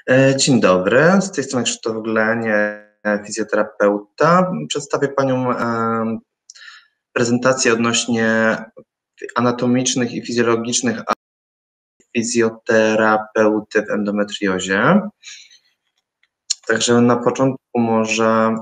Dzień dobry, z tej strony Krzysztof Glenie, fizjoterapeuta. Przedstawię Panią prezentację odnośnie anatomicznych i fizjologicznych fizjoterapeuty w endometriozie. Także na początku może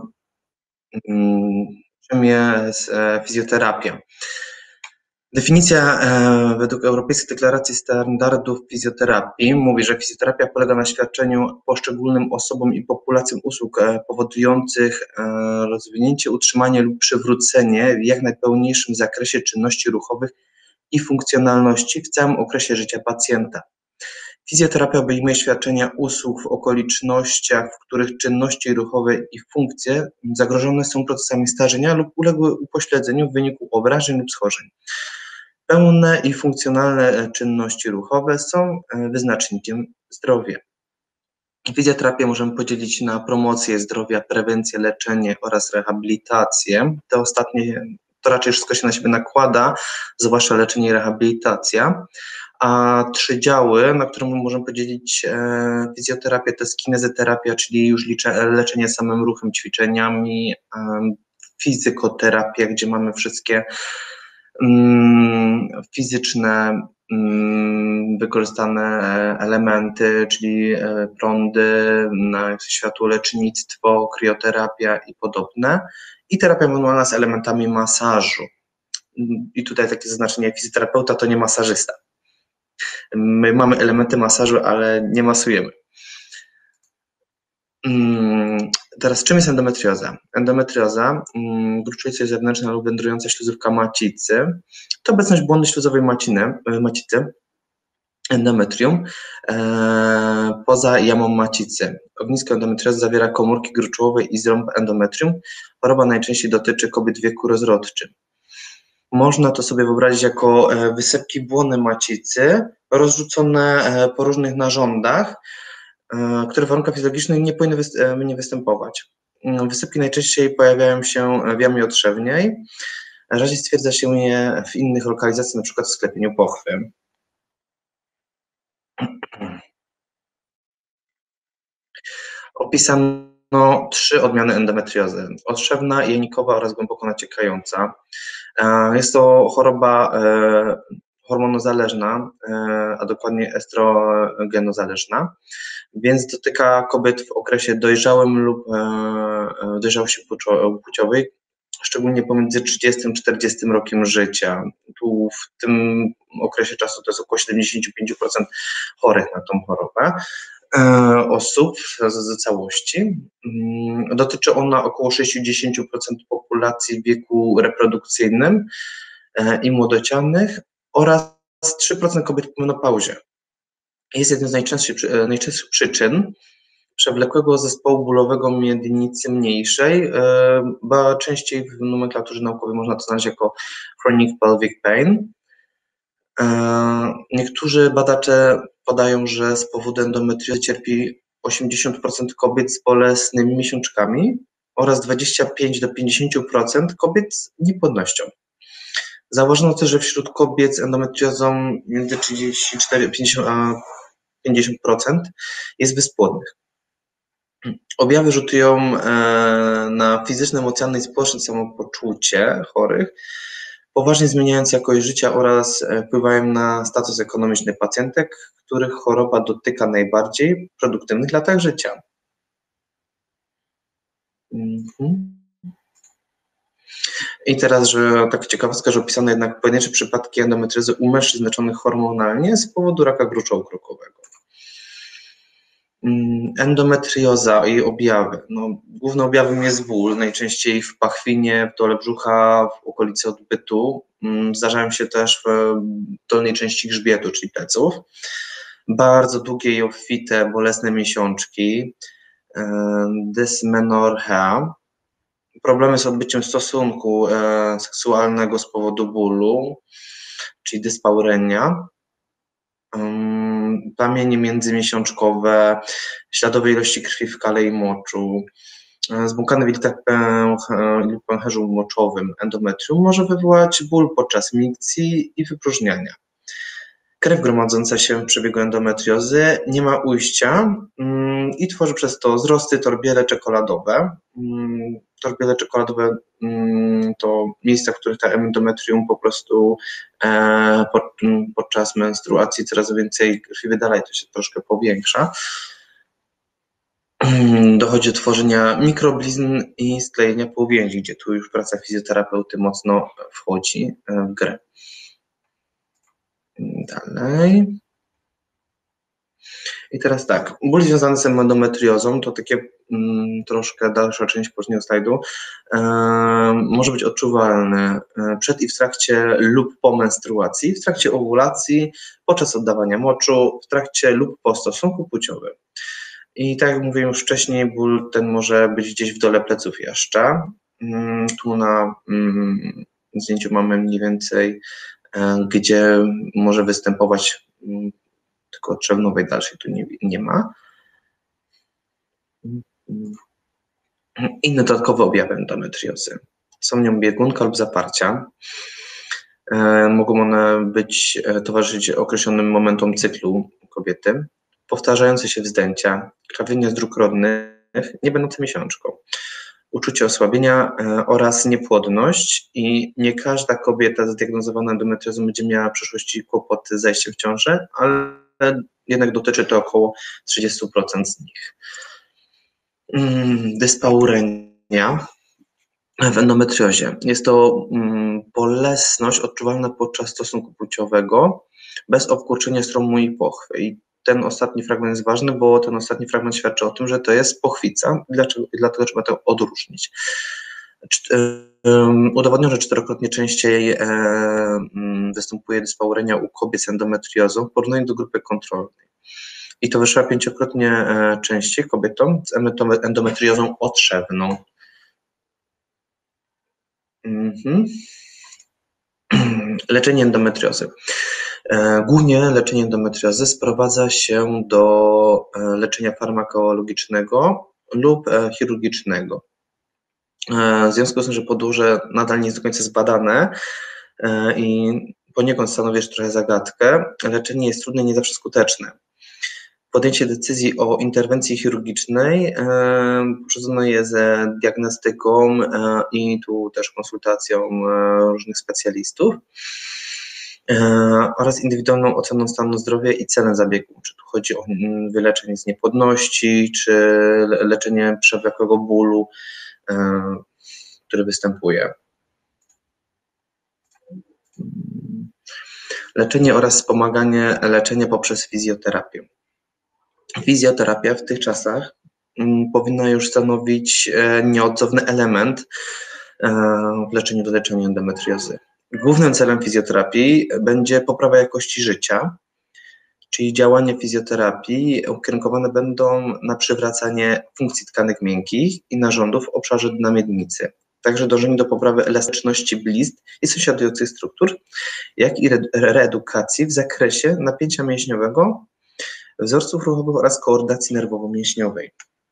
czym jest fizjoterapia. Definicja według Europejskiej Deklaracji Standardów Fizjoterapii mówi, że fizjoterapia polega na świadczeniu poszczególnym osobom i populacjom usług powodujących rozwinięcie, utrzymanie lub przywrócenie w jak najpełniejszym zakresie czynności ruchowych i funkcjonalności w całym okresie życia pacjenta. Fizjoterapia obejmuje świadczenie usług w okolicznościach, w których czynności ruchowe i funkcje zagrożone są procesami starzenia lub uległy upośledzeniu w wyniku obrażeń lub schorzeń. Pełne i funkcjonalne czynności ruchowe są wyznacznikiem zdrowia. Fizjoterapię możemy podzielić na promocję zdrowia, prewencję, leczenie oraz rehabilitację. Te ostatnie to raczej wszystko się na siebie nakłada, zwłaszcza leczenie i rehabilitacja. A 3 działy, na które możemy podzielić fizjoterapię, to jest kinezyterapia, czyli już leczenie samym ruchem, ćwiczeniami, fizykoterapia, gdzie mamy wszystkie fizyczne wykorzystane elementy, czyli prądy, światłolecznictwo, krioterapia i podobne. I terapia manualna z elementami masażu. I tutaj takie zaznaczenie, fizjoterapeuta to nie masażysta. My mamy elementy masażu, ale nie masujemy. Teraz czym jest endometrioza? Endometrioza, gruczująca zewnętrzna lub wędrująca śluzówka macicy, to obecność błony śluzowej macicy, endometrium, poza jamą macicy. Ognisko endometriozy zawiera komórki gruczołowe i ząb endometrium. Choroba najczęściej dotyczy kobiet w wieku rozrodczym. Można to sobie wyobrazić jako wysepki błony macicy rozrzucone po różnych narządach, które w warunkach fizjologicznych nie powinny nie występować. Wysypki najczęściej pojawiają się w jamie otrzewniej, rzadziej stwierdza się je w innych lokalizacjach, np. w sklepieniu pochwy. Opisano 3 odmiany endometriozy: otrzewna, jajnikowa oraz głęboko naciekająca. Jest to choroba hormonozależna, a dokładnie estrogenozależna, więc dotyka kobiet w okresie dojrzałym lub dojrzałości płciowej, szczególnie pomiędzy 30 a 40 rokiem życia. Tu w tym okresie czasu to jest około 75% chorych na tą chorobę osób z całości. Dotyczy ona około 60% populacji w wieku reprodukcyjnym i młodocianych oraz 3% kobiet po menopauzie. Jest jedną z najczęstszych przyczyn przewlekłego zespołu bólowego miednicy mniejszej, bo częściej w nomenklaturze naukowej można to znaleźć jako chronic pelvic pain. Niektórzy badacze podają, że z powodu endometriozy cierpi 80% kobiet z bolesnymi miesiączkami oraz 25 do 50% kobiet z niepłodnością. Zauważono też, że wśród kobiet z endometriozą między 34 a 50% jest bezpłodnych. Objawy rzutują na fizyczne, emocjonalne i społeczne samopoczucie chorych, poważnie zmieniając jakość życia oraz wpływają na status ekonomiczny pacjentek, których choroba dotyka najbardziej w produktywnych latach życia. I teraz, że tak ciekawostka, że opisano jednak pojedyncze przypadki endometriozy u mężczyzn leczonych hormonalnie z powodu raka gruczołu krokowego. Endometrioza i objawy. Głównym objawem jest ból, najczęściej w pachwinie, w dole brzucha, w okolicy odbytu. Zdarzają się też w dolnej części grzbietu, czyli pleców. Bardzo długie i obfite, bolesne miesiączki, dysmenorrhea, problemy z odbyciem stosunku seksualnego z powodu bólu, czyli dyspaurenia, plamienie międzymiesiączkowe, śladowe ilości krwi w kale i moczu, zbłąkany w jelitach lub pęcherzu moczowym endometrium może wywołać ból podczas mikcji i wypróżniania. Krew gromadząca się w przebiegu endometriozy nie ma ujścia i tworzy przez to zrosty torbiele czekoladowe. Torbiele czekoladowe to miejsca, w których ta endometrium po prostu podczas menstruacji coraz więcej krwi wydala i to się troszkę powiększa. Dochodzi do tworzenia mikroblizn i sklejenia powięzi, gdzie tu już praca fizjoterapeuty mocno wchodzi w grę. Dalej. I teraz tak, ból związany z endometriozą to takie troszkę dalsza część późniejszego slajdu, może być odczuwalny przed i w trakcie lub po menstruacji, w trakcie owulacji, podczas oddawania moczu, w trakcie lub po stosunku płciowym. I tak jak mówiłem już wcześniej, ból ten może być gdzieś w dole pleców jeszcze. Tu na zdjęciu mamy mniej więcej, gdzie może występować, tylko trzewnowej dalszej tu nie ma. Inne dodatkowe objawy endometriozy. Są nią biegunka lub zaparcia. Mogą one towarzyszyć określonym momentom cyklu kobiety. Powtarzające się wzdęcia, krwawienie z dróg rodnych, nie będące miesiączką, uczucie osłabienia oraz niepłodność i nie każda kobieta zdiagnozowana endometriozą będzie miała w przyszłości kłopoty z zajściem w ciążę, ale jednak dotyczy to około 30% z nich. Dyspaurenia w endometriozie. Jest to bolesność odczuwalna podczas stosunku płciowego bez obkurczenia stromu i pochwy. I ten ostatni fragment jest ważny, bo ten ostatni fragment świadczy o tym, że to jest pochwica i dlatego trzeba to odróżnić. Udowodniono, że 4-krotnie częściej występuje dyspaurenia u kobiet z endometriozą w porównaniu do grupy kontrolnej. I towarzyszyła 5-krotnie częściej kobietom z endometriozą otrzewną. Leczenie endometriozy. Głównie leczenie endometriozy sprowadza się do leczenia farmakologicznego lub chirurgicznego. W związku z tym, że podłoże nadal nie jest do końca zbadane i poniekąd stanowi jeszcze trochę zagadkę, leczenie jest trudne i nie zawsze skuteczne. Podjęcie decyzji o interwencji chirurgicznej poprzedzone jest diagnostyką i tu też konsultacją różnych specjalistów oraz indywidualną oceną stanu zdrowia i celem zabiegu. Czy tu chodzi o wyleczenie z niepłodności, czy leczenie przewlekłego bólu, który występuje. Leczenie oraz wspomaganie leczenia poprzez fizjoterapię. Fizjoterapia w tych czasach powinna już stanowić nieodzowny element w leczeniu leczenia endometriozy. Głównym celem fizjoterapii będzie poprawa jakości życia, czyli działania fizjoterapii ukierunkowane będą na przywracanie funkcji tkanek miękkich i narządów w obszarze dna miednicy. Także dążenie do poprawy elastyczności blizn i sąsiadujących struktur, jak i reedukacji w zakresie napięcia mięśniowego, wzorców ruchowych oraz koordynacji nerwowo-mięśniowej.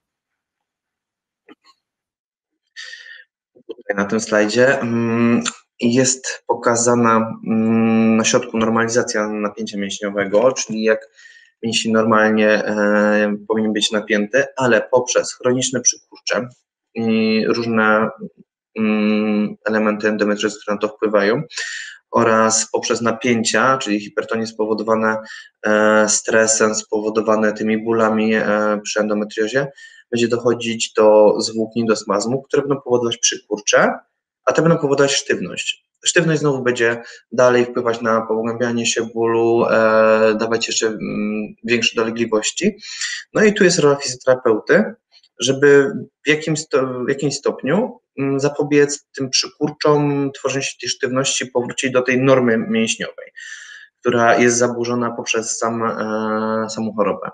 Tutaj na tym slajdzie jest pokazana na środku normalizacja napięcia mięśniowego, czyli jak mięsień normalnie powinien być napięty, ale poprzez chroniczne przykurcze i różne elementy endometriozy, które na to wpływają, oraz poprzez napięcia, czyli hipertonie spowodowane stresem, spowodowane tymi bólami przy endometriozie, będzie dochodzić do zwłóknin, do spazmu, które będą powodować przykurcze, a te będą powodować sztywność. Sztywność znowu będzie dalej wpływać na pogłębianie się bólu, dawać jeszcze większe dolegliwości. No i tu jest rola fizjoterapeuty, żeby w jakimś stopniu zapobiec tym przykurczom, tworzeniu się tej sztywności, powrócić do tej normy mięśniowej, która jest zaburzona poprzez samą chorobę.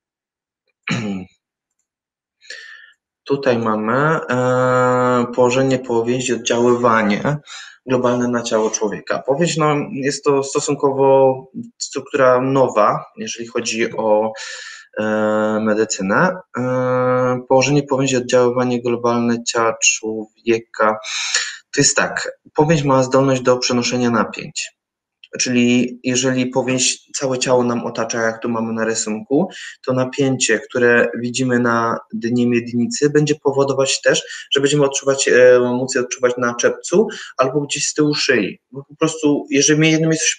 Tutaj mamy położenie powięzi, oddziaływanie globalne na ciało człowieka. Powieść jest to stosunkowo struktura nowa, jeżeli chodzi o medycynę. Położenie powięzi, oddziaływanie globalne ciała człowieka. To jest tak, powięź ma zdolność do przenoszenia napięć. Czyli jeżeli powięź całe ciało nam otacza, jak tu mamy na rysunku, to napięcie, które widzimy na dnie miednicy, będzie powodować też, że będziemy móc je odczuwać na czepcu albo gdzieś z tyłu szyi. Bo po prostu, jeżeli jedno miejsce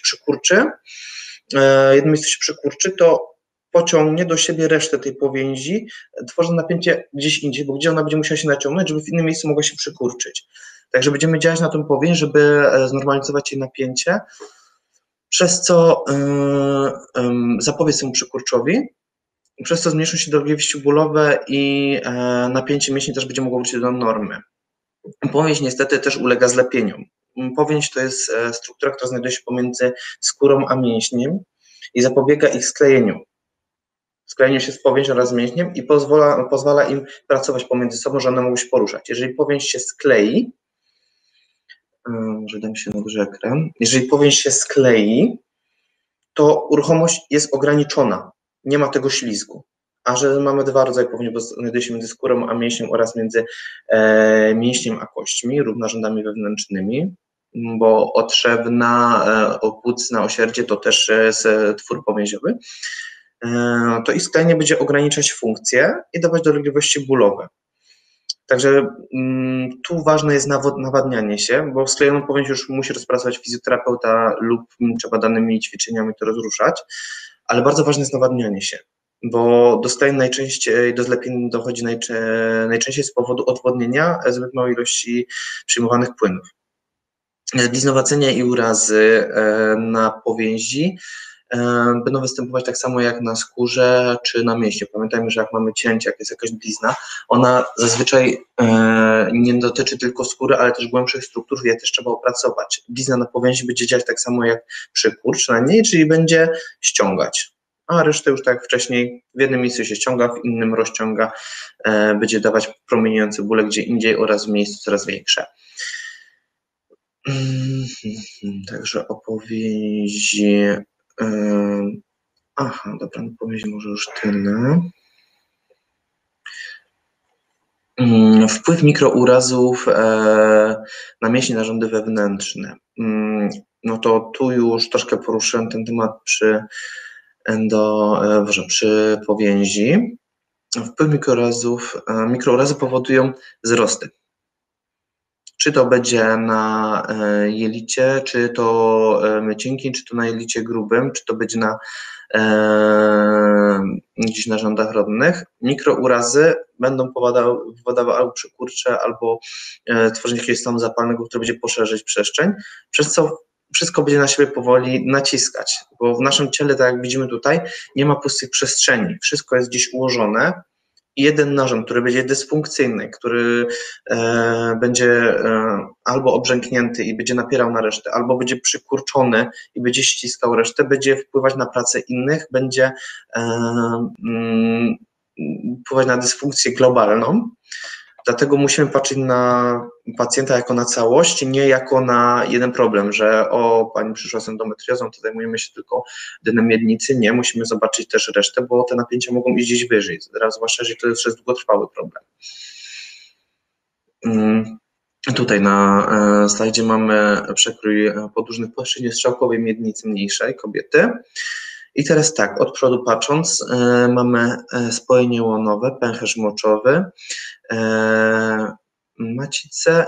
się przykurczy, to pociągnie do siebie resztę tej powięzi, tworząc napięcie gdzieś indziej, bo gdzie ona będzie musiała się naciągnąć, żeby w innym miejscu mogła się przykurczyć. Także będziemy działać na tą powięź, żeby znormalizować jej napięcie, przez co zapobiec temu przykurczowi, przez co zmniejszą się dolegliwości bólowe i napięcie mięśni też będzie mogło wrócić do normy. Powięź niestety też ulega zlepieniom. Powięź to jest struktura, która znajduje się pomiędzy skórą a mięśniem i zapobiega ich sklejeniu się z powięzią oraz mięśniem i pozwala im pracować pomiędzy sobą, że one mogą się poruszać. Jeżeli powięź się sklei, może dam się na duży ekran, jeżeli powięź się sklei, to uruchomość jest ograniczona, nie ma tego ślizgu. A że mamy dwa rodzaje powięzi, bo znajduje się między skórą a mięśniem oraz między mięśniem a kośćmi lub narządami wewnętrznymi, bo otrzewna, opłucna, osierdzie to też jest twór powięziowy, to ich sklejenie będzie ograniczać funkcję i dawać dolegliwości bólowe. Także tu ważne jest nawadnianie się, bo sklejoną powięź już musi rozpracować fizjoterapeuta lub trzeba danymi ćwiczeniami to rozruszać, ale bardzo ważne jest nawadnianie się, bo do sklejeń najczęściej, do zlepień dochodzi najczęściej z powodu odwodnienia zbyt małej ilości przyjmowanych płynów. Bliznowacenia i urazy na powięzi będą występować tak samo jak na skórze czy na mięśnie. Pamiętajmy, że jak mamy cięcie, jak jest jakaś blizna, ona zazwyczaj nie dotyczy tylko skóry, ale też głębszych struktur, je też trzeba opracować. Blizna na powięzi będzie działać tak samo jak przykurcz na niej, czyli będzie ściągać, a resztę już tak jak wcześniej w jednym miejscu się ściąga, w innym rozciąga, będzie dawać promieniujące bóle gdzie indziej oraz w miejscu coraz większe. Także o powięzi. Aha, dobra, no powięzi może już tyle. Wpływ mikrourazów na mięśnie, narządy wewnętrzne. No to tu już troszkę poruszyłem ten temat przy powięzi. Wpływ mikrourazy powodują wzrosty. Czy to będzie na jelicie, czy to cienkim, czy to na jelicie grubym, czy to będzie na gdzieś na narządach rodnych. Mikrourazy będą powodowały albo przykurcze, albo tworzenie jakiegoś stanu zapalnego, który będzie poszerzyć przestrzeń, przez co wszystko będzie na siebie powoli naciskać, bo w naszym ciele, tak jak widzimy tutaj, nie ma pustych przestrzeni, wszystko jest gdzieś ułożone. Jeden narząd, który będzie dysfunkcyjny, który będzie albo obrzęknięty i będzie napierał na resztę, albo będzie przykurczony i będzie ściskał resztę, będzie wpływać na pracę innych, będzie wpływać na dysfunkcję globalną. Dlatego musimy patrzeć na pacjenta jako na całość, nie jako na jeden problem, że pani przyszła z endometriozą, to zajmujemy się tylko dnem miednicy. Nie, musimy zobaczyć też resztę, bo te napięcia mogą iść gdzieś wyżej, zwłaszcza, że to jest długotrwały problem. Tutaj na slajdzie mamy przekrój podłużnych płaszczyźnie strzałkowej miednicy mniejszej kobiety. I teraz tak, od przodu patrząc, mamy spojenie łonowe, pęcherz moczowy, macicę,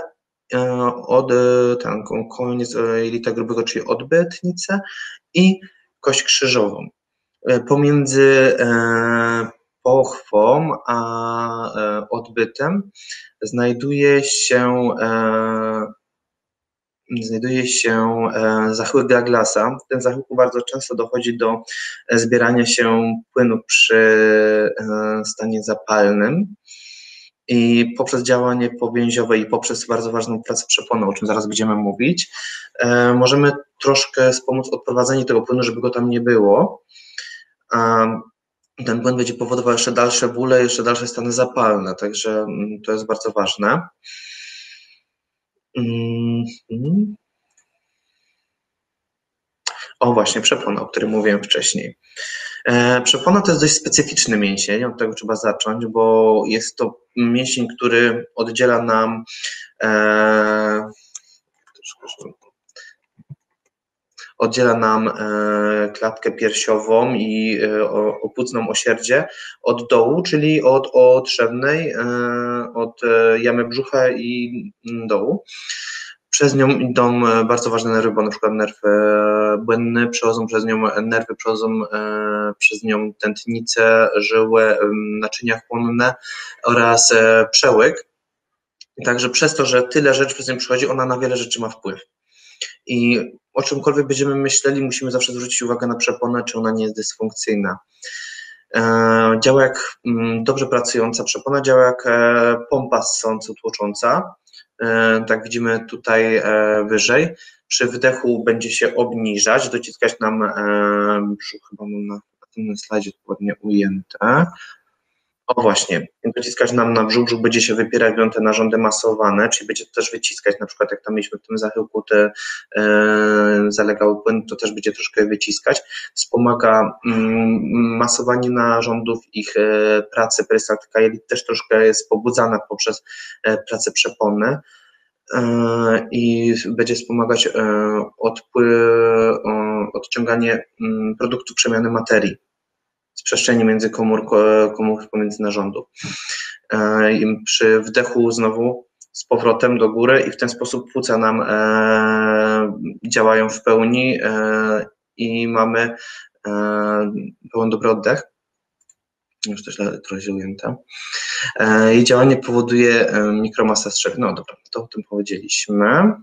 koniec jelita grubego, czyli odbytnicę i kość krzyżową. Pomiędzy pochwą a odbytem znajduje się zachyłek Douglasa. W tym zachyłku bardzo często dochodzi do zbierania się płynu przy stanie zapalnym i poprzez działanie powięziowe i poprzez bardzo ważną pracę przeponą, o czym zaraz będziemy mówić, możemy troszkę wspomóc odprowadzenie tego płynu, żeby go tam nie było. Ten płyn będzie powodował jeszcze dalsze bóle, jeszcze dalsze stany zapalne, także to jest bardzo ważne. O właśnie, przepona, o której mówiłem wcześniej. Przepona to jest dość specyficzny mięsień, od tego trzeba zacząć, bo jest to mięsień, który oddziela nam oddziela nam klatkę piersiową i opłucną osierdzie od dołu, czyli od trzewnej, od jamy brzucha i dołu. Przez nią idą bardzo ważne nerwy, bo na przykład nerw błędny, przechodzą przez nią nerwy, przechodzą przez nią tętnice, żyły, naczynia chłonne oraz przełyk. Także przez to, że tyle rzeczy przez nią przychodzi, ona na wiele rzeczy ma wpływ. I o czymkolwiek będziemy myśleli, musimy zawsze zwrócić uwagę na przeponę, czy ona nie jest dysfunkcyjna. Działa jak dobrze pracująca przepona, działa jak pompa ssąco-tłocząca. Tak widzimy tutaj wyżej. Przy wdechu będzie się obniżać, dociskać nam brzuch, chyba mam na tym slajdzie dokładnie ujęte. O właśnie, dociskać nam na brzuch, będzie się wypierać, będą te narządy masowane, czyli będzie to też wyciskać, na przykład jak tam mieliśmy w tym zachyłku te zalegały płyn, to też będzie troszkę wyciskać. Wspomaga masowanie narządów, ich pracę, perystaltyka jelit też troszkę jest pobudzana poprzez pracę przepony i będzie wspomagać odciąganie produktów przemiany materii z przestrzeni między komór pomiędzy narządów. Przy wdechu znowu z powrotem do góry i w ten sposób płuca nam działają w pełni i mamy pełen dobry oddech. Już też trochę się ujęte. Jej działanie powoduje mikromasę strzep. No dobra, to o tym powiedzieliśmy.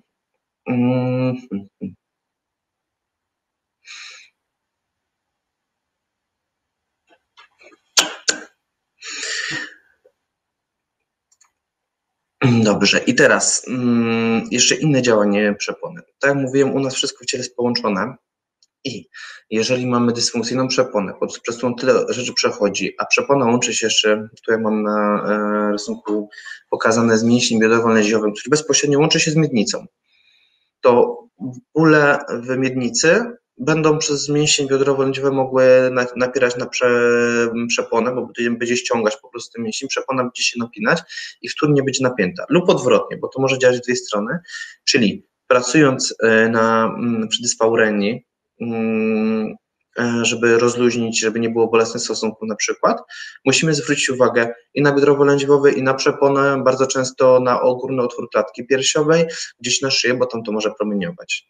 Dobrze, i teraz jeszcze inne działanie przepony. Tak jak mówiłem, u nas wszystko w ciele jest połączone i jeżeli mamy dysfunkcyjną przeponę, przez którą tyle rzeczy przechodzi, a przepona łączy się jeszcze, tutaj mam na rysunku pokazane z mięśniem biodowo-lędźwiowym, który bezpośrednio łączy się z miednicą, to bóle w miednicy będą przez mięsień biodrowo-lędźwiowy mogły napierać na przeponę, bo będzie ściągać po prostu ten mięsień, przepona będzie się napinać i wtórnie będzie napięta. Lub odwrotnie, bo to może działać w dwie strony, czyli pracując przy dysfaurenii, żeby rozluźnić, żeby nie było bolesnych stosunków na przykład, musimy zwrócić uwagę i na biodrowo-lędźwiowy, i na przeponę, bardzo często na ogórny otwór klatki piersiowej, gdzieś na szyję, bo tam to może promieniować.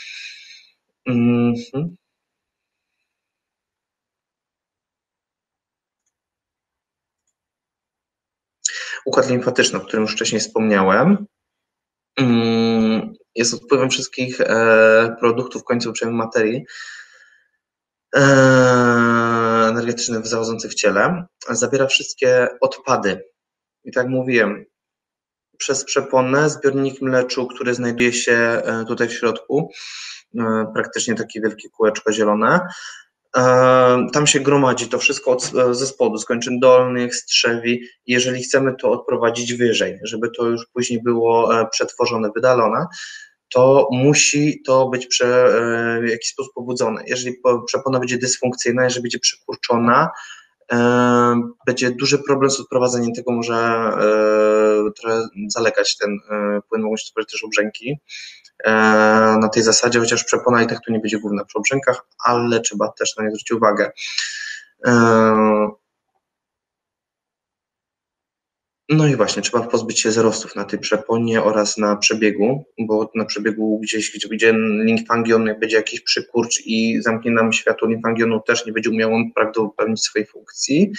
Układ limfatyczny, o którym już wcześniej wspomniałem, jest odpływem wszystkich produktów końcowych przemian materii energetycznych zachodzących w ciele, zabiera wszystkie odpady. I tak jak mówiłem, przez przeponę zbiornik mleczu, który znajduje się tutaj w środku, praktycznie takie wielkie kółeczko zielone, tam się gromadzi to wszystko ze spodu, z kończyn dolnych, z trzewi. Jeżeli chcemy to odprowadzić wyżej, żeby to już później było przetworzone, wydalone, to musi to być w jakiś sposób pobudzone. Jeżeli przepona będzie dysfunkcyjna, jeżeli będzie przykurczona, będzie duży problem z odprowadzeniem tego, może trochę zalegać ten płyn, mogą się tworzyć też obrzęki. Na tej zasadzie, chociaż przepona i tak tu nie będzie główna przy obrzękach, ale trzeba też na nie zwrócić uwagę. No i właśnie, trzeba pozbyć się zarostów na tej przeponie oraz na przebiegu, bo na przebiegu gdzie limfangion, jak będzie jakiś przykurcz i zamknie nam światło limfangionu, też nie będzie umiał on prawidłowo pełnić swojej funkcji.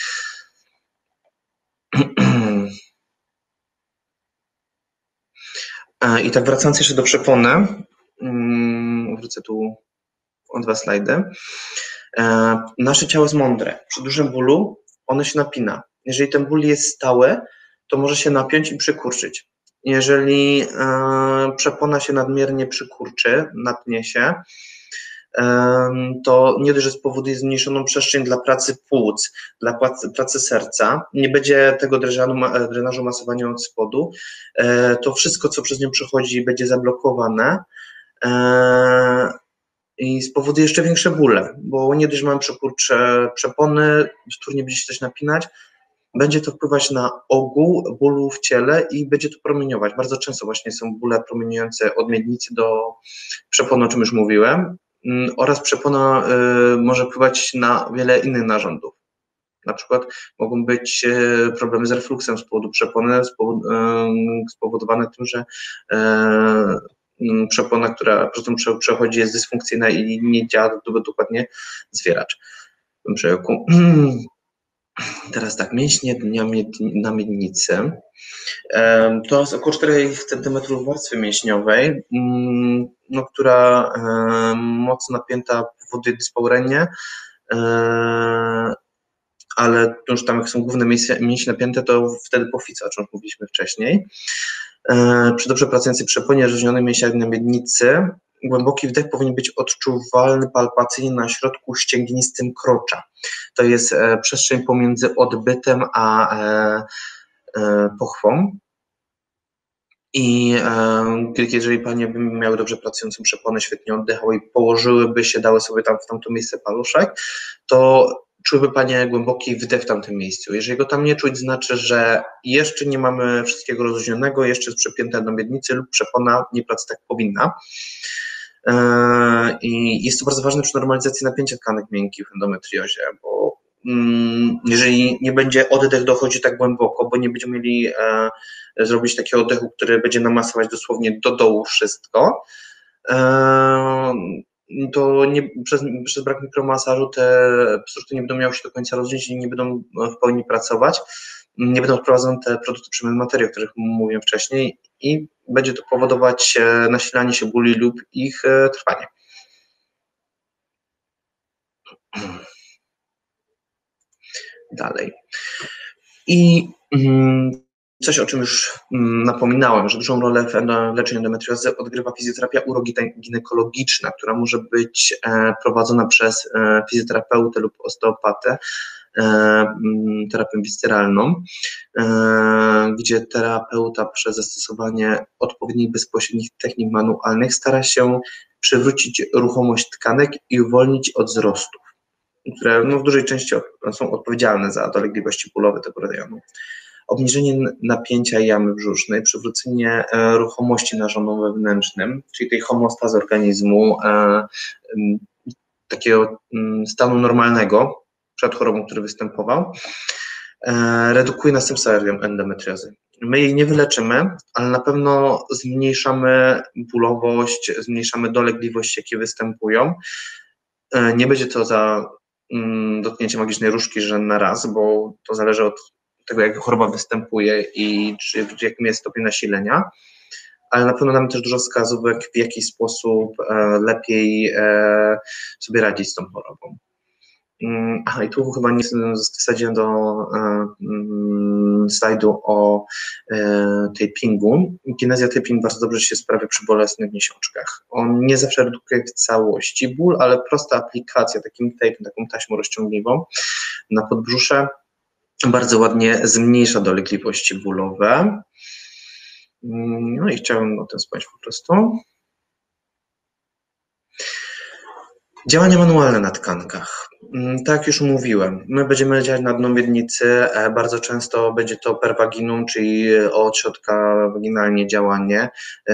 I tak wracając jeszcze do przepony, wrócę tu o 2 slajdy. Nasze ciało jest mądre. Przy dużym bólu ono się napina. Jeżeli ten ból jest stały, to może się napiąć i przykurczyć. Jeżeli przepona się nadmiernie przykurczy, napnie się, to nie dość, że spowoduje zmniejszoną przestrzeń dla pracy płuc, dla pracy serca, nie będzie tego drenażu masowania od spodu, to wszystko, co przez nią przechodzi, będzie zablokowane i spowoduje jeszcze większe bóle, bo nie dość, że mamy przykurcze przepony, wtórnie będzie się coś napinać, będzie to wpływać na ogół bólu w ciele i będzie to promieniować. Bardzo często właśnie są bóle promieniujące od miednicy do przepony, o czym już mówiłem. oraz przepona może wpływać na wiele innych narządów. Na przykład mogą być problemy z refluksem z powodu przepony, spowodowane tym, że przepona, która po prostu przechodzi, jest dysfunkcyjna i nie działa dokładnie zwieracz. Teraz tak, mięśnie na miednicy. To jest około 4 cm warstwy mięśniowej, no, która mocno napięta powoduje dyspaurenię, ale już tam jak są główne mięśnie napięte, to wtedy pofica, o czym mówiliśmy wcześniej. Przy dobrze pracującej przeponie rozluźnionej mięśniach na miednicy głęboki wdech powinien być odczuwalny palpacyjnie na środku ścięgnistym krocza. To jest przestrzeń pomiędzy odbytem a pochwą. I jeżeli panie by miały dobrze pracującą przeponę, świetnie oddychały i położyłyby się, dały sobie tam w tamto miejsce paluszek, to czułyby panie głęboki wdech w tamtym miejscu. Jeżeli go tam nie czuć, znaczy, że jeszcze nie mamy wszystkiego rozluźnionego, jeszcze jest przepięte do miednicy lub przepona nie pracuje tak powinna. I jest to bardzo ważne przy normalizacji napięcia tkanek miękkich w endometriozie, bo jeżeli nie będzie oddech dochodzi tak głęboko, bo nie będziemy mieli zrobić takiego oddechu, który będzie namasować dosłownie do dołu wszystko, to przez brak mikromasażu te struktury nie będą miały się do końca rozluźnić i nie będą w pełni pracować, nie będą wprowadzone te produkty przemian materii, o których mówiłem wcześniej, i będzie to powodować nasilanie się bóli lub ich trwanie. Dalej. I coś, o czym już napominałem, że dużą rolę w leczeniu endometriozy odgrywa fizjoterapia uroginekologiczna, która może być prowadzona przez fizjoterapeutę lub osteopatę, terapię wisceralną, gdzie terapeuta przez zastosowanie odpowiednich bezpośrednich technik manualnych stara się przywrócić ruchomość tkanek i uwolnić od wzrostów, które w dużej części są odpowiedzialne za dolegliwości bólowe tego rejonu. Obniżenie napięcia jamy brzusznej, przywrócenie ruchomości narządom wewnętrznym, czyli tej homeostazy organizmu, takiego stanu normalnego przed chorobą, który występował, redukuje następstwa endometriozy. My jej nie wyleczymy, ale na pewno zmniejszamy bólowość, zmniejszamy dolegliwości, jakie występują. Nie będzie to za dotknięcie magicznej różdżki, że na raz, bo to zależy od tego, jak choroba występuje i w jakim jest stopień nasilenia, ale na pewno damy też dużo wskazówek, w jaki sposób lepiej sobie radzić z tą chorobą. Aha, i tu chyba nie wsadziłem do slajdu o tapingu. Kinezja taping bardzo dobrze się sprawia przy bolesnych miesiączkach. On nie zawsze redukuje w całości ból, ale prosta aplikacja takim tape'em, taką taśmą rozciągliwą na podbrzusze bardzo ładnie zmniejsza dolegliwości bólowe. No i chciałem o tym wspomnieć po prostu. Działania manualne na tkankach. Tak jak już mówiłem, my będziemy działać na dno miednicy, bardzo często będzie to per vaginum, czyli od środka waginalnie działanie.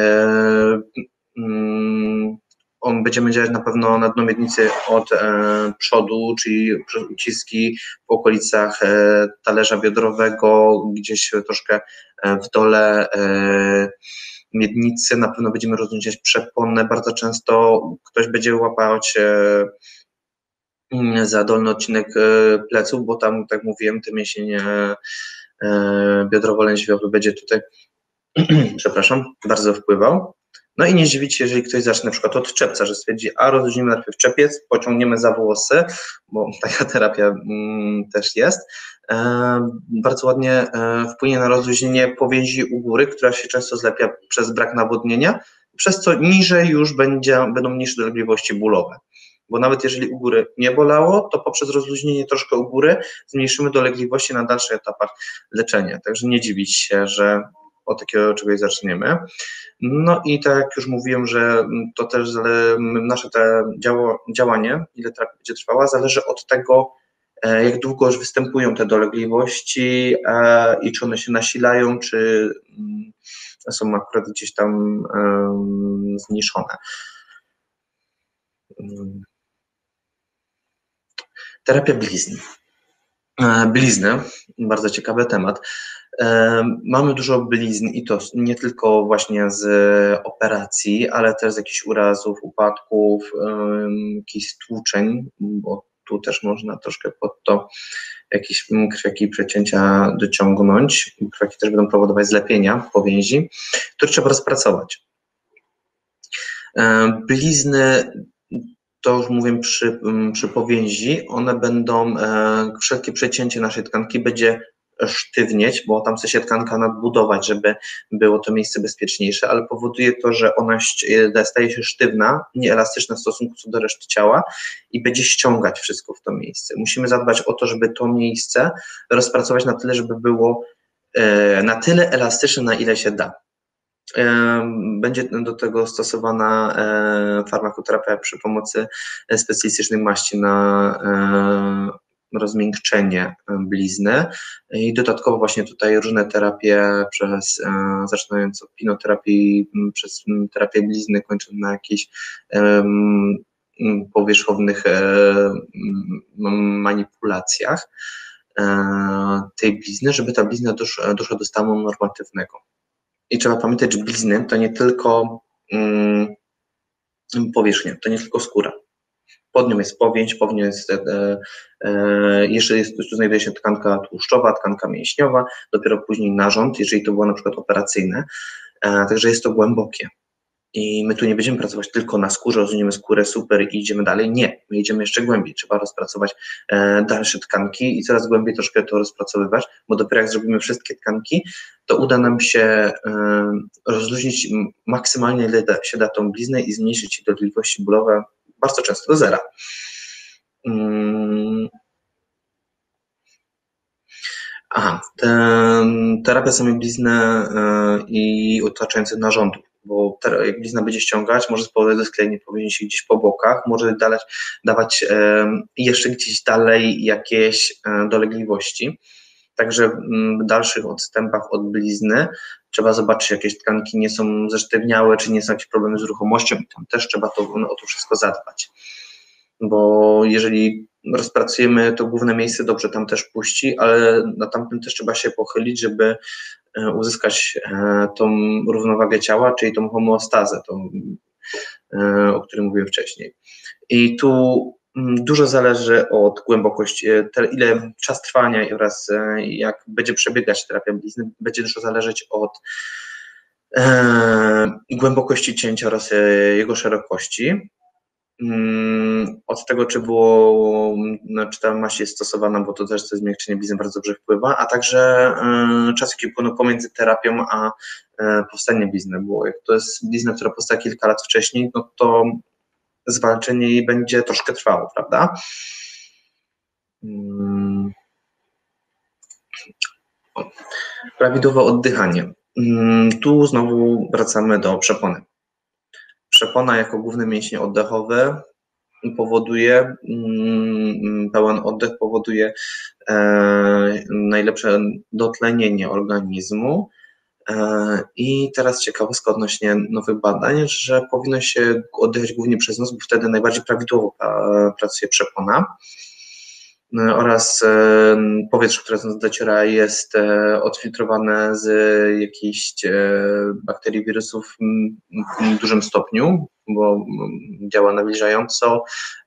Będziemy działać na pewno na dno miednicy od przodu, czyli uciski w okolicach talerza biodrowego, gdzieś troszkę w dole miednicy. Na pewno będziemy rozluźniać przeponę. Bardzo często ktoś będzie łapać za dolny odcinek pleców, bo tam, tak mówiłem, ten mięsień biodrowo-lędźwiowy będzie tutaj, przepraszam, bardzo wpływał. No i nie zdziwić się, jeżeli ktoś zacznie na przykład od czepca, że stwierdzi, a rozluźnimy najpierw czepiec, pociągniemy za włosy, bo taka terapia też jest. Bardzo ładnie wpłynie na rozluźnienie powięzi u góry, która się często zlepia przez brak nawodnienia, przez co niżej już będą mniejsze dolegliwości bólowe. Bo nawet jeżeli u góry nie bolało, to poprzez rozluźnienie troszkę u góry zmniejszymy dolegliwości na dalszych etapach leczenia. Także nie dziwić się, że od takiego czegoś zaczniemy. No i tak jak już mówiłem, że to też nasze działanie, ile terapia będzie trwała, zależy od tego, jak długo już występują te dolegliwości i czy one się nasilają, czy są akurat gdzieś tam zmniejszone. Terapia blizn. Blizny, bardzo ciekawy temat. Mamy dużo blizn i to nie tylko właśnie z operacji, ale też z jakichś urazów, upadków, jakichś stłuczeń, bo tu też można troszkę pod to jakieś krwiaki, przecięcia dociągnąć. Krwiaki też będą powodować zlepienia powięzi, które trzeba rozpracować. Blizny, to już mówię przy powięzi, one będą, wszelkie przecięcie naszej tkanki będzie sztywnieć, bo tam chce się tkanka nadbudować, żeby było to miejsce bezpieczniejsze, ale powoduje to, że ona staje się sztywna, nieelastyczna w stosunku do reszty ciała i będzie ściągać wszystko w to miejsce. Musimy zadbać o to, żeby to miejsce rozpracować na tyle, żeby było na tyle elastyczne, na ile się da. Będzie do tego stosowana farmakoterapia przy pomocy specjalistycznych maści na rozmiękczenie blizny i dodatkowo właśnie tutaj różne terapie zaczynając od pinoterapii przez terapię blizny, kończąc na jakichś powierzchownych manipulacjach tej blizny, żeby ta blizna doszła do stanu normatywnego. I trzeba pamiętać, że blizny to nie tylko powierzchnia, to nie tylko skóra. Pod nią jest powięź, pod nią jest, jeszcze tu znajduje się tkanka tłuszczowa, tkanka mięśniowa, dopiero później narząd, jeżeli to było na przykład operacyjne, także jest to głębokie. I my tu nie będziemy pracować tylko na skórze, rozumiem skórę, super i idziemy dalej. Nie, my idziemy jeszcze głębiej. Trzeba rozpracować dalsze tkanki i coraz głębiej troszkę to rozpracowywać, bo dopiero jak zrobimy wszystkie tkanki, to uda nam się rozluźnić maksymalnie, ile się da tą bliznę i zmniejszyć jej dolegliwości bólowe bardzo często do zera. Terapia samej blizny i otaczających narządów, bo jak blizna będzie ściągać, może spowodować dosklejenie powięzi gdzieś po bokach, może dawać jeszcze gdzieś dalej jakieś dolegliwości. Także w dalszych odstępach od blizny trzeba zobaczyć, czy jakieś tkanki nie są zesztywniałe, czy nie są jakieś problemy z ruchomością i tam też trzeba o to wszystko zadbać. Bo jeżeli rozpracujemy to główne miejsce, dobrze tam też puści, ale na tamtym też trzeba się pochylić, żeby uzyskać tą równowagę ciała, czyli tą homeostazę, o której mówiłem wcześniej. I tu dużo zależy od głębokości, ile czas trwania oraz jak będzie przebiegać terapia blizny, będzie dużo zależeć od głębokości cięcia oraz jego szerokości. Od tego, czy ta maść jest stosowana, bo to też to zmiękczenie blizny bardzo dobrze wpływa, a także czas, jaki upłynął pomiędzy terapią a powstaniem blizny, bo jak to jest blizna, która powstała kilka lat wcześniej, no to zwalczenie jej będzie troszkę trwało, prawda? Prawidłowe oddychanie. Tu znowu wracamy do przepony. Przepona jako główny mięsień oddechowy powoduje, pełen oddech powoduje najlepsze dotlenienie organizmu. I teraz ciekawostka odnośnie nowych badań, że powinno się oddychać głównie przez nos, bo wtedy najbardziej prawidłowo pracuje przepona oraz powietrze, które do nas dociera, jest odfiltrowane z jakichś bakterii, wirusów w dużym stopniu, bo działa nawilżająco,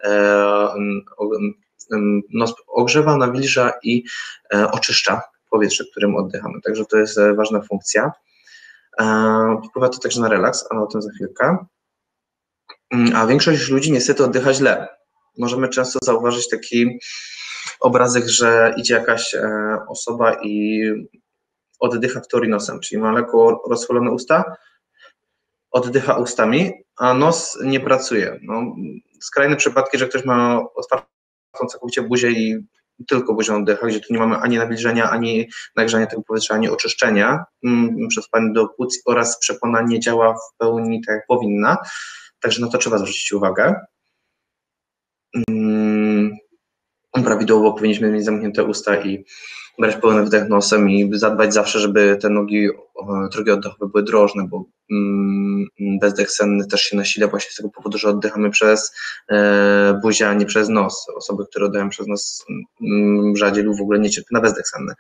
nos ogrzewa, nawilża i oczyszcza powietrze, którym oddychamy. Także to jest ważna funkcja. Wpływa to także na relaks, ale o tym za chwilkę. A większość ludzi niestety oddycha źle. Możemy często zauważyć taki obrazek, że idzie jakaś osoba i oddycha w teorii nosem, czyli ma lekko rozchylone usta, oddycha ustami, a nos nie pracuje. No, skrajne przypadki, że ktoś ma otwartą całkowicie buzię i tylko buzią oddycha, gdzie tu nie mamy ani nawilżenia, ani nagrzania tego powietrza, ani oczyszczenia przez wpływ do płuc oraz przepona nie działa w pełni tak jak powinna. Także na to trzeba zwrócić uwagę. prawidłowo, powinniśmy mieć zamknięte usta i brać pełny wdech nosem i zadbać zawsze, żeby te drogi oddechowe były drożne, bo bezdech senny też się nasila właśnie z tego powodu, że oddychamy przez buzię, a nie przez nos. Osoby, które oddychają przez nos rzadziej lub w ogóle nie cierpią na bezdech senny.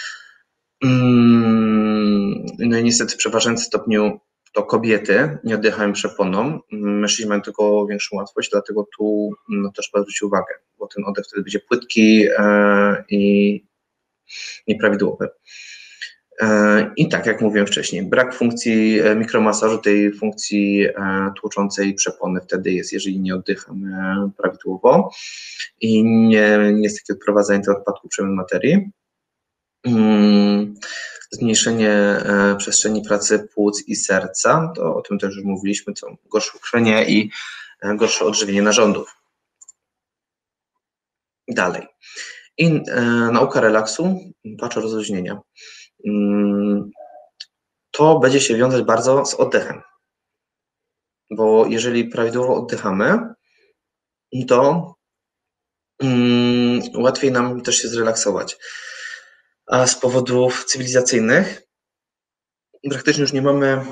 No i niestety w przeważającym stopniu to kobiety nie oddychają przeponą, mężczyźni mają tylko większą łatwość, dlatego tu też trzeba zwrócić uwagę, bo ten oddech wtedy będzie płytki i nieprawidłowy. I tak jak mówiłem wcześniej, brak funkcji mikromasażu, tej funkcji tłuczącej przepony wtedy jest, jeżeli nie oddychamy prawidłowo i nie jest takie odprowadzanie tego odpadku przemian materii. Zmniejszenie przestrzeni pracy płuc i serca, to o tym też już mówiliśmy, co gorsze ukrwienie i gorsze odżywienie narządów. Dalej. I nauka relaksu, patrz rozluźnienia. To będzie się wiązać bardzo z oddechem, bo jeżeli prawidłowo oddychamy, to łatwiej nam też się zrelaksować. A z powodów cywilizacyjnych praktycznie już nie mamy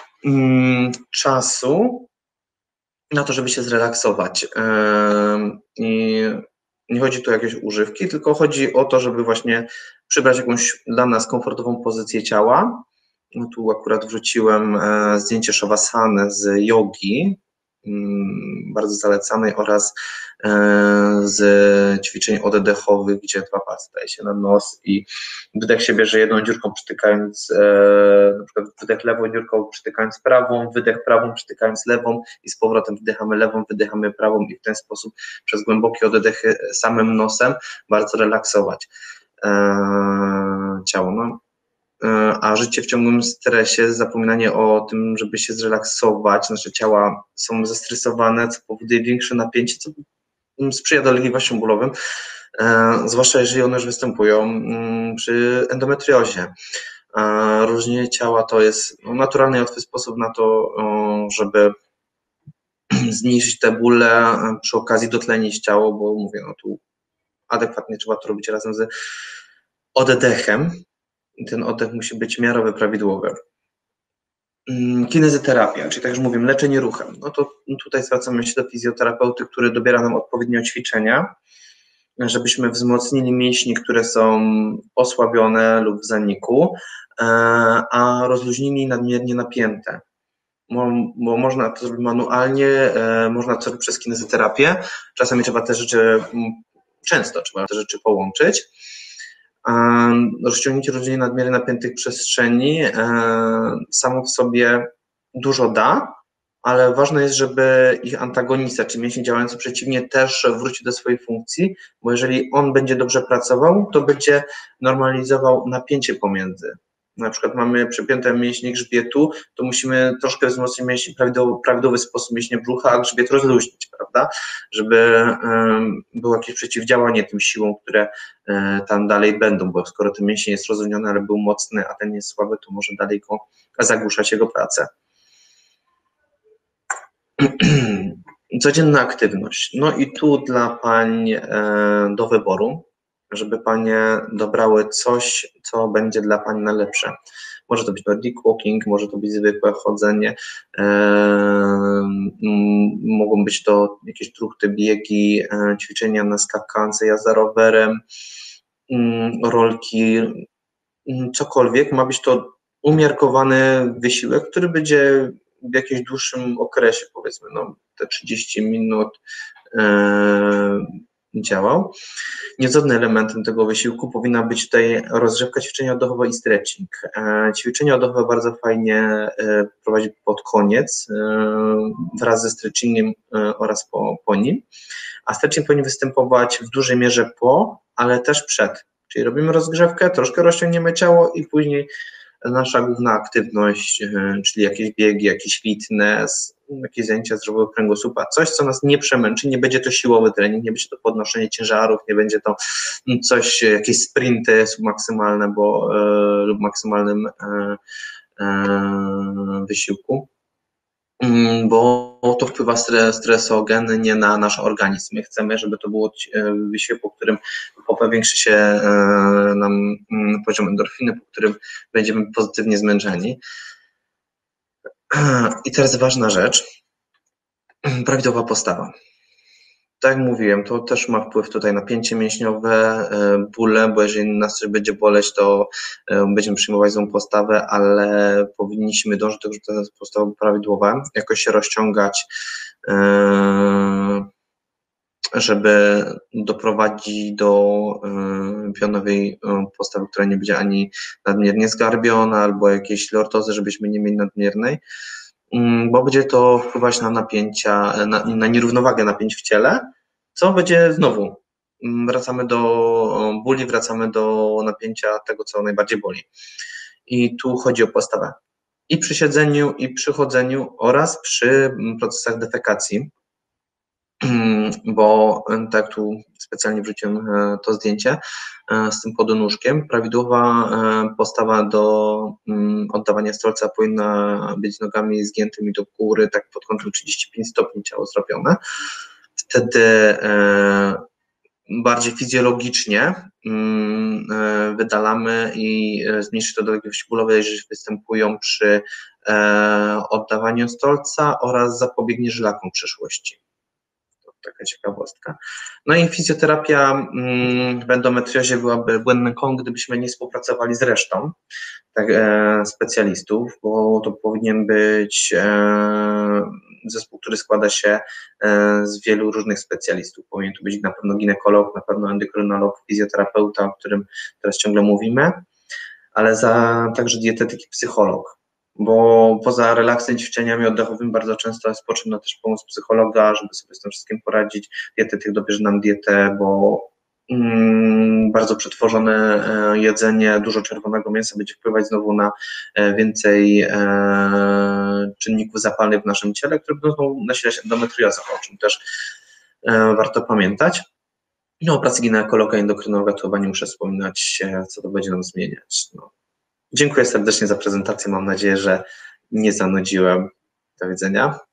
czasu na to, żeby się zrelaksować. I nie chodzi tu o jakieś używki, tylko chodzi o to, żeby właśnie przybrać jakąś dla nas komfortową pozycję ciała. No tu akurat wrzuciłem zdjęcie Shavasany z jogi, bardzo zalecanej, oraz z ćwiczeń oddechowych, gdzie 2 palce daje się na nos i wdech się bierze jedną dziurką, przytykając, na przykład wdech lewą dziurką, przytykając prawą, wydech prawą, przytykając lewą i z powrotem wdychamy lewą, wydychamy prawą i w ten sposób przez głębokie oddechy samym nosem bardzo relaksować ciało. No. A życie w ciągłym stresie, zapominanie o tym, żeby się zrelaksować, nasze ciała są zestresowane, co powoduje większe napięcie, co sprzyja dolegliwościom bólowym, zwłaszcza jeżeli one już występują przy endometriozie. Różnienie ciała to jest naturalny i łatwy sposób na to, żeby zmniejszyć te bóle, przy okazji dotlenić ciało, bo mówię, no tu adekwatnie trzeba to robić razem z oddechem. Ten oddech musi być miarowy, prawidłowy. Kinezyterapia, czyli tak jak mówimy, leczenie ruchem. No to tutaj zwracamy się do fizjoterapeuty, który dobiera nam odpowiednio ćwiczenia, żebyśmy wzmocnili mięśnie, które są osłabione lub w zaniku, a rozluźnili nadmiernie napięte. Bo można to zrobić manualnie, można to zrobić przez kinezyterapię. Czasami często trzeba te rzeczy połączyć. Rozciągnięcie rozluźnienie nadmiernie napiętych przestrzeni samo w sobie dużo da, ale ważne jest, żeby ich antagonista, czyli mięsień działający przeciwnie, też wrócił do swojej funkcji, bo jeżeli on będzie dobrze pracował, to będzie normalizował napięcie pomiędzy. Na przykład mamy przepięte mięśnie grzbietu, to musimy troszkę wzmocnić mięśnie w prawidłowy sposób mięśnie brzucha, a grzbiet rozluźnić, prawda? Żeby było jakieś przeciwdziałanie tym siłom, które tam dalej będą, bo skoro ten mięsień jest rozluźniony, ale był mocny, a ten jest słaby, to może dalej go zagłuszać jego pracę. Codzienna aktywność. No i tu dla pań do wyboru, żeby panie dobrały coś, co będzie dla pań najlepsze. Może to być Nordic walking, może to być zwykłe chodzenie, mogą być to jakieś truchty, biegi, ćwiczenia na skakance, jazda rowerem, rolki, cokolwiek. Ma być to umiarkowany wysiłek, który będzie w jakimś dłuższym okresie, powiedzmy, no, te 30 minut działał. Niezbędnym elementem tego wysiłku powinna być tutaj rozgrzewka, ćwiczenia oddechowe i stretching. Ćwiczenia oddechowe bardzo fajnie prowadzić pod koniec, wraz ze stretchingiem oraz po nim, a stretching powinien występować w dużej mierze po, ale też przed. Czyli robimy rozgrzewkę, troszkę rozciągniemy ciało i później nasza główna aktywność, czyli jakieś biegi, jakiś fitness, jakieś zajęcia zdrowego kręgosłupa, coś, co nas nie przemęczy, nie będzie to siłowy trening, nie będzie to podnoszenie ciężarów, nie będzie to coś, jakieś sprinty submaksymalne, bo, lub maksymalnym wysiłku. bo to wpływa stresogennie na nasz organizm. My chcemy, żeby to było wysiłek, po którym powiększy się nam poziom endorfiny, po którym będziemy pozytywnie zmęczeni. I teraz ważna rzecz, prawidłowa postawa. Tak jak mówiłem, to też ma wpływ tutaj napięcie mięśniowe, bóle, bo jeżeli nas coś będzie boleć, to będziemy przyjmować złą postawę, ale powinniśmy dążyć do tego, żeby ta postawa była prawidłowa, jakoś się rozciągać, żeby doprowadzić do pionowej postawy, która nie będzie ani nadmiernie zgarbiona, albo jakiejś lordozy, żebyśmy nie mieli nadmiernej, bo będzie to wpływać na napięcia, na nierównowagę napięć w ciele, co będzie znowu, wracamy do bóli, wracamy do napięcia tego, co najbardziej boli. I tu chodzi o postawę i przy siedzeniu, i przy chodzeniu oraz przy procesach defekacji, bo tak tu specjalnie wrzuciłem to zdjęcie z tym podonóżkiem. Prawidłowa postawa do oddawania stolca powinna być nogami zgiętymi do góry, tak pod kątem 35 stopni ciało zrobione. Wtedy bardziej fizjologicznie wydalamy i zmniejszy to dolegliwości bólowe, jeżeli występują przy oddawaniu stolca oraz zapobiegnie żylakom w przyszłości. Taka ciekawostka. No i fizjoterapia w endometriozie byłaby błędnym kołem, gdybyśmy nie współpracowali z resztą tak, specjalistów, bo to powinien być zespół, który składa się z wielu różnych specjalistów. Powinien to być na pewno ginekolog, na pewno endokrynolog, fizjoterapeuta, o którym teraz ciągle mówimy, ale także dietetyk i psycholog. Bo poza relaksem i ćwiczeniami oddechowymi bardzo często jest potrzebna też pomoc psychologa, żeby sobie z tym wszystkim poradzić. Dietetyk dobierze nam dietę, bo bardzo przetworzone jedzenie, dużo czerwonego mięsa będzie wpływać znowu na więcej czynników zapalnych w naszym ciele, które będą nasilać endometriozę, o czym też warto pamiętać. No, o pracy ginekologa i endokrynologa to chyba nie muszę wspominać, co to będzie nam zmieniać. No. Dziękuję serdecznie za prezentację. Mam nadzieję, że nie zanudziłem. Do widzenia.